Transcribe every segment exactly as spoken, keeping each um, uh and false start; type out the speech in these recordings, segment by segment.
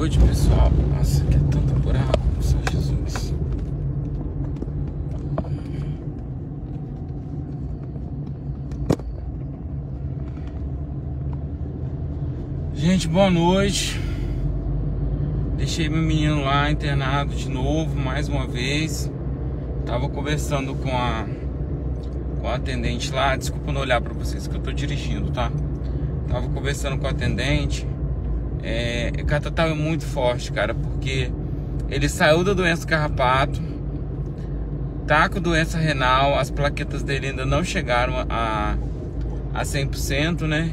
noite, pessoal. Nossa, que é tanto buraco, São Jesus. Gente, boa noite. Deixei meu menino lá internado de novo, mais uma vez. Tava conversando com a com a atendente lá. Desculpa não olhar pra vocês que eu tô dirigindo, tá? Tava conversando com a atendente. É, o cara tava muito forte, cara, porque ele saiu da doença carrapato, tá com doença renal, as plaquetas dele ainda não chegaram a, a cem por cento, né?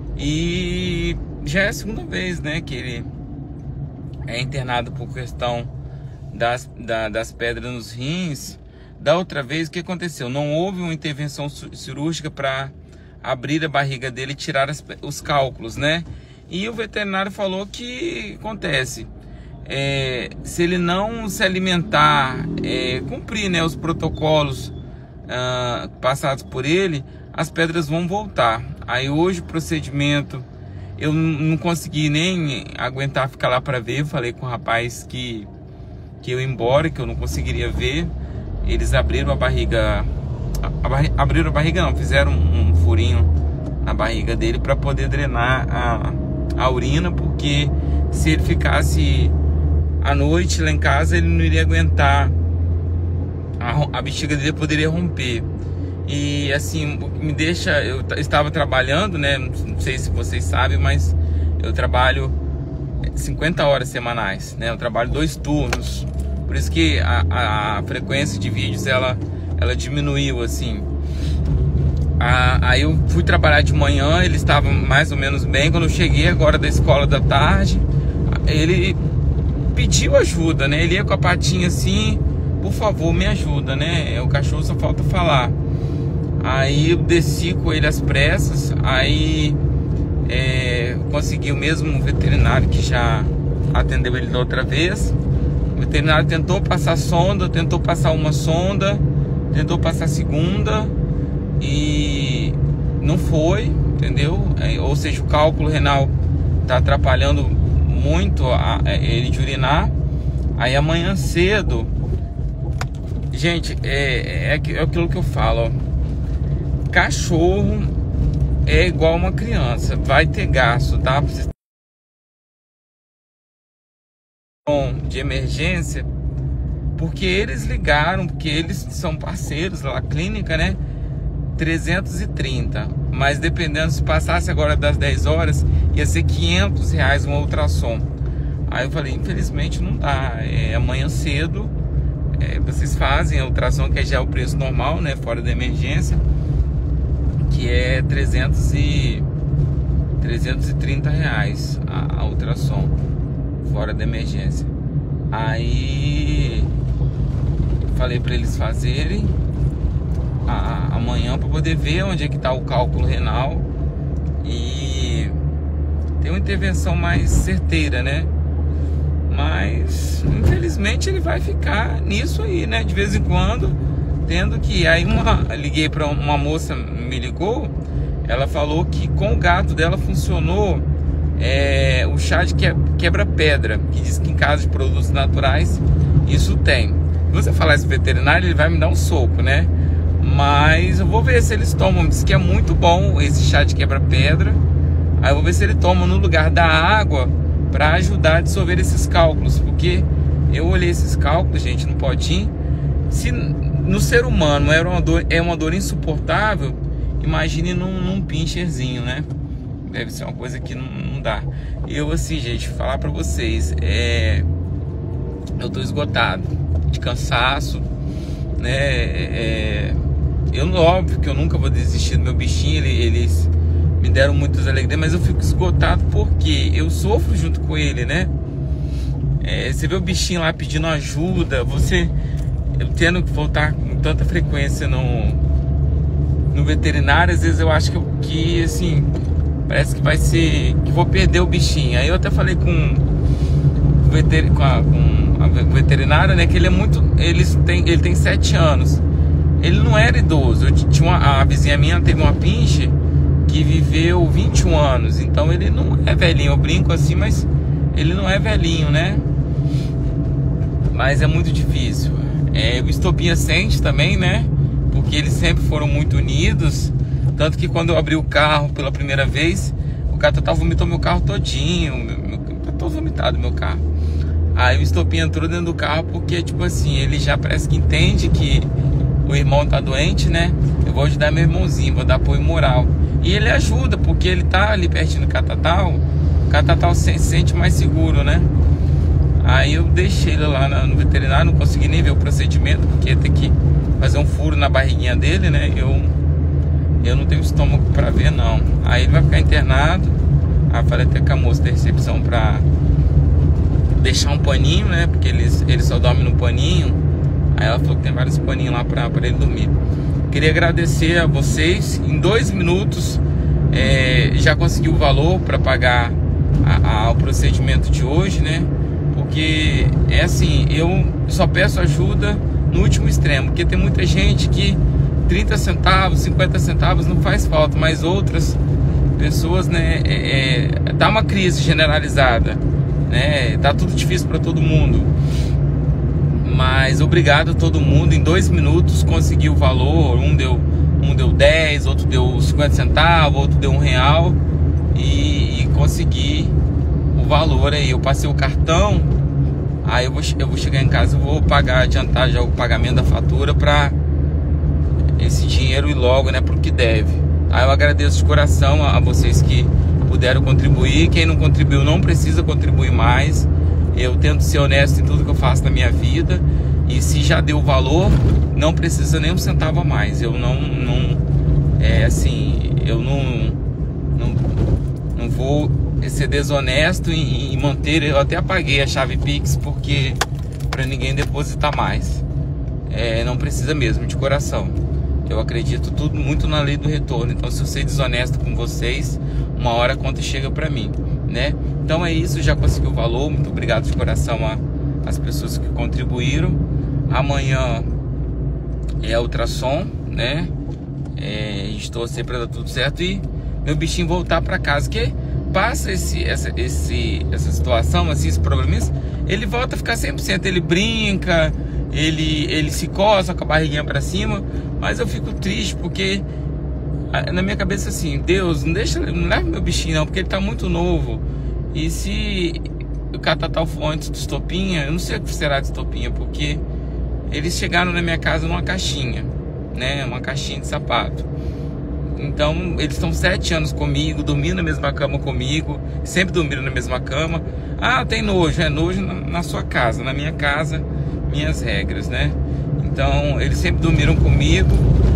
E já é a segunda vez, né, que ele é internado por questão das, da, das pedras nos rins. Da outra vez, o que aconteceu? Não houve uma intervenção cirúrgica para abrir a barriga dele e tirar as, os cálculos, né? E o veterinário falou que acontece, é, se ele não se alimentar, é, cumprir, né, os protocolos ah, passados por ele, as pedras vão voltar. Aí hoje o procedimento, eu não consegui nem aguentar ficar lá para ver. Eu falei com o rapaz que, que eu ia embora, que eu não conseguiria ver. Eles abriram a barriga, a, a barriga abriram a barriga não, fizeram um, um furinho na barriga dele para poder drenar a a urina, porque se ele ficasse à noite lá em casa, ele não iria aguentar, a, a bexiga dele poderia romper. E assim, o que me deixa, eu estava trabalhando, né, não sei se vocês sabem, mas eu trabalho cinquenta horas semanais, né, eu trabalho dois turnos, por isso que a, a, a frequência de vídeos, ela, ela diminuiu, assim. Ah, aí eu fui trabalhar de manhã, ele estava mais ou menos bem. Quando eu cheguei agora da escola da tarde, ele pediu ajuda, né? Ele ia com a patinha assim, por favor, me ajuda, né? O cachorro só falta falar. Aí eu desci com ele às pressas, aí é, consegui o mesmo veterinário que já atendeu ele da outra vez. O veterinário tentou passar sonda, tentou passar uma sonda, tentou passar a segunda, e não foi, entendeu? É, ou seja, o cálculo renal tá atrapalhando muito a, a, ele de urinar. Aí amanhã cedo, gente, é, é, é aquilo que eu falo, ó. Cachorro é igual uma criança, vai ter gasto, tá? De emergência, porque eles ligaram, porque eles são parceiros lá, clínica, né? trezentos e trinta, mas dependendo, se passasse agora das dez horas, ia ser quinhentos reais um ultrassom. Aí eu falei, infelizmente não dá, é amanhã cedo, é, vocês fazem a ultrassom, que já é o preço normal, né, fora da emergência, que é trezentos e trinta reais a, a ultrassom fora da emergência. Aí falei para eles fazerem A, amanhã para poder ver onde é que está o cálculo renal e ter uma intervenção mais certeira, né? Mas infelizmente ele vai ficar nisso aí, né? De vez em quando, tendo que... Aí uma, liguei para uma moça, me ligou, ela falou que com o gato dela funcionou é, o chá de quebra-pedra, que diz que em casa de produtos naturais isso tem. Se você falar isso pro veterinário, ele vai me dar um soco, né? Mas eu vou ver se eles tomam. Diz que é muito bom esse chá de quebra-pedra. Aí eu vou ver se ele toma no lugar da água, para ajudar a dissolver esses cálculos. Porque eu olhei esses cálculos, gente, no potinho. Se no ser humano era uma dor, é uma dor insuportável, imagine num, num pincherzinho, né? Deve ser uma coisa que não, não dá. Eu assim, gente, falar para vocês, é, eu tô esgotado de cansaço, né? É, eu, óbvio que eu nunca vou desistir do meu bichinho, eles me deram muitas alegrias, mas eu fico esgotado porque eu sofro junto com ele, né? É, você vê o bichinho lá pedindo ajuda, você eu tendo que voltar com tanta frequência no, no veterinário, às vezes eu acho que, que assim, parece que vai ser, que vou perder o bichinho. Aí eu até falei com o veter, com a, com a veterinária, né, que ele é muito, ele tem, ele tem sete anos. Ele não era idoso. Eu tinha uma, a vizinha minha teve uma pinche que viveu vinte e um anos. Então ele não é velhinho. Eu brinco assim, mas ele não é velhinho, né? Mas é muito difícil. É, o Estopinha sente também, né? Porque eles sempre foram muito unidos. Tanto que quando eu abri o carro pela primeira vez, o Catatal vomitou meu carro todinho. Meu, meu, tá todo vomitado meu carro. Aí o Estopinha entrou dentro do carro porque, tipo assim, ele já parece que entende que o irmão tá doente, né? Eu vou ajudar meu irmãozinho, vou dar apoio moral. E ele ajuda, porque ele tá ali pertinho do Catatal. O Catatal se sente mais seguro, né? Aí eu deixei ele lá no veterinário, não consegui nem ver o procedimento, porque ia ter que fazer um furo na barriguinha dele, né? Eu, eu não tenho estômago pra ver, não. Aí ele vai ficar internado. Aí eu falei até com a moça da recepção pra deixar um paninho, né? Porque ele, ele só dorme no paninho. Aí ela falou que tem vários paninhos lá pra, pra ele dormir. Queria agradecer a vocês. Em dois minutos é, já consegui o valor para pagar a, a, o procedimento de hoje, né? Porque é assim, eu só peço ajuda no último extremo, porque tem muita gente que trinta centavos, cinquenta centavos não faz falta, mas outras pessoas, né, é, é, dá uma crise generalizada, né? Tá tudo difícil para todo mundo. Mas obrigado a todo mundo. Em dois minutos consegui o valor. Um deu, um deu dez, outro deu cinquenta centavos, outro deu um real. E, e consegui o valor aí. Eu passei o cartão. Aí eu vou, eu vou chegar em casa e vou pagar, adiantar já o pagamento da fatura para esse dinheiro ir logo, né, pro que deve. Aí eu agradeço de coração a, a vocês que puderam contribuir. Quem não contribuiu não precisa contribuir mais. Eu tento ser honesto em tudo que eu faço na minha vida. E se já deu valor, não precisa nem um centavo a mais. Eu não, não é assim, eu não, não, não vou ser desonesto em, em manter. Eu até apaguei a chave Pix porque para ninguém depositar mais. É, não precisa mesmo, de coração. Eu acredito tudo muito na lei do retorno. Então, se eu ser desonesto com vocês, uma hora a conta chega para mim, né? Então é isso, já consegui o valor. Muito obrigado de coração às pessoas que contribuíram. Amanhã é ultrassom, né? É, estou sempre para dar tudo certo e meu bichinho voltar para casa. Que passa esse, essa, esse, essa situação, assim, esses problemas, ele volta a ficar cem por cento. Ele brinca, ele, ele se coça com a barriguinha para cima. Mas eu fico triste porque na minha cabeça assim, Deus, não deixa, não leva meu bichinho não, porque ele tá muito novo. E se o Catatal for antes do Estopinha, eu não sei o que será de Estopinha, porque eles chegaram na minha casa numa caixinha, né? Uma caixinha de sapato. Então, eles estão sete anos comigo, dormindo na mesma cama comigo, sempre dormiram na mesma cama. Ah, tem nojo, é nojo na, na sua casa, na minha casa, minhas regras, né? Então, eles sempre dormiram comigo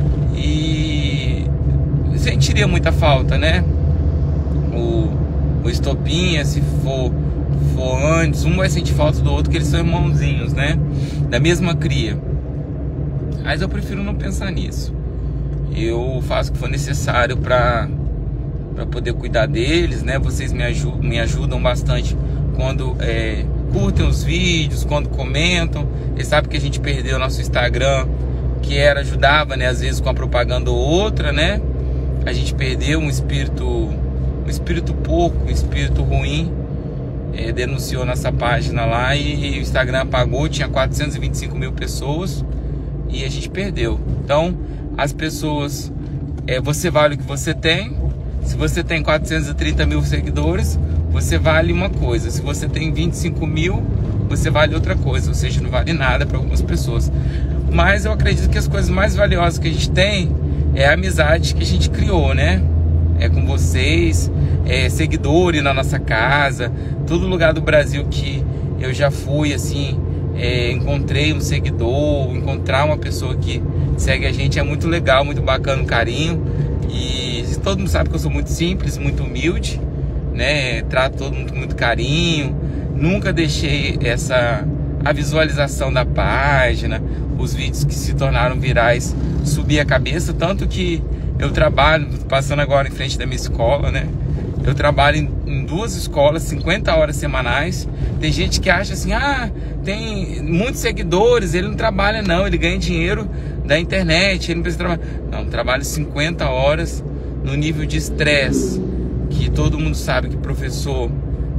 e sentiria muita falta, né? O O Estopinha, se for, for antes, um vai sentir falta do outro, que eles são irmãozinhos, né? Da mesma cria. Mas eu prefiro não pensar nisso. Eu faço o que for necessário para para poder cuidar deles, né? Vocês me ajudam, me ajudam bastante quando é, curtem os vídeos, quando comentam. Eles sabem que a gente perdeu o nosso Instagram, que era, ajudava, né? Às vezes com a propaganda ou outra, né? A gente perdeu um espírito... um espírito pouco, um espírito ruim, é, denunciou nossa página lá e, e o Instagram apagou, tinha quatrocentos e vinte e cinco mil pessoas e a gente perdeu. Então, as pessoas, é, você vale o que você tem. Se você tem quatrocentos e trinta mil seguidores, você vale uma coisa. Se você tem vinte e cinco mil, você vale outra coisa, ou seja, não vale nada para algumas pessoas. Mas eu acredito que as coisas mais valiosas que a gente tem é a amizade que a gente criou, né? É com vocês, é, seguidores na nossa casa, todo lugar do Brasil que eu já fui, assim, é, encontrei um seguidor, encontrar uma pessoa que segue a gente é muito legal, muito bacana, um carinho. E todo mundo sabe que eu sou muito simples, muito humilde, né? Trato todo mundo com muito carinho, nunca deixei essa a visualização da página, os vídeos que se tornaram virais subir a cabeça, tanto que eu trabalho, passando agora em frente da minha escola, né? Eu trabalho em, em duas escolas, cinquenta horas semanais. Tem gente que acha assim, ah, tem muitos seguidores, ele não trabalha não, ele ganha dinheiro da internet, ele não precisa trabalhar. Não, eu trabalho cinquenta horas no nível de estresse, que todo mundo sabe que professor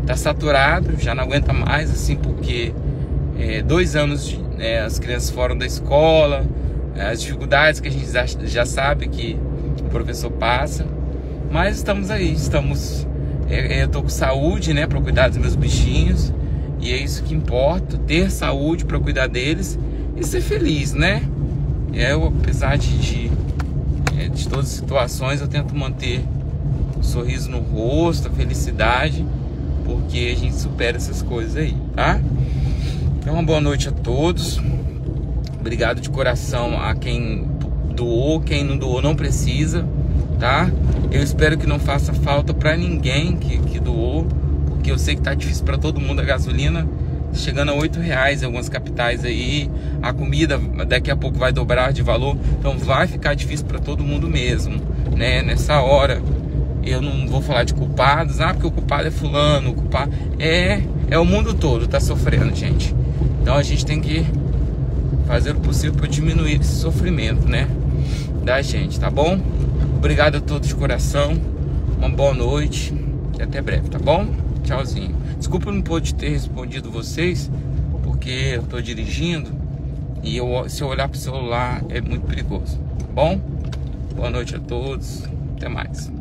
tá saturado, já não aguenta mais, assim, porque é, dois anos de, é, as crianças fora da escola, as dificuldades que a gente já, já sabe que o professor passa, mas estamos aí, estamos, é, eu tô com saúde, né, para cuidar dos meus bichinhos, e é isso que importa, ter saúde para cuidar deles e ser feliz, né? Eu, apesar de, de, de todas as situações, eu tento manter um sorriso no rosto, a felicidade, porque a gente supera essas coisas aí, tá? Então, uma boa noite a todos. Obrigado de coração a quem doou, quem não doou não precisa, tá? Eu espero que não faça falta pra ninguém que, que doou, porque eu sei que tá difícil pra todo mundo a gasolina, chegando a oito reais em algumas capitais aí, a comida daqui a pouco vai dobrar de valor, então vai ficar difícil pra todo mundo mesmo, né? Nessa hora, eu não vou falar de culpados, ah, porque o culpado é fulano, o culpado é, é o mundo todo tá sofrendo, gente. Então a gente tem que fazer o possível para diminuir esse sofrimento, né, da gente, tá bom? Obrigado a todos de coração, uma boa noite e até breve, tá bom? Tchauzinho. Desculpa eu não poder ter respondido vocês, porque eu tô dirigindo e eu, se eu olhar pro celular é muito perigoso, tá bom? Boa noite a todos, até mais.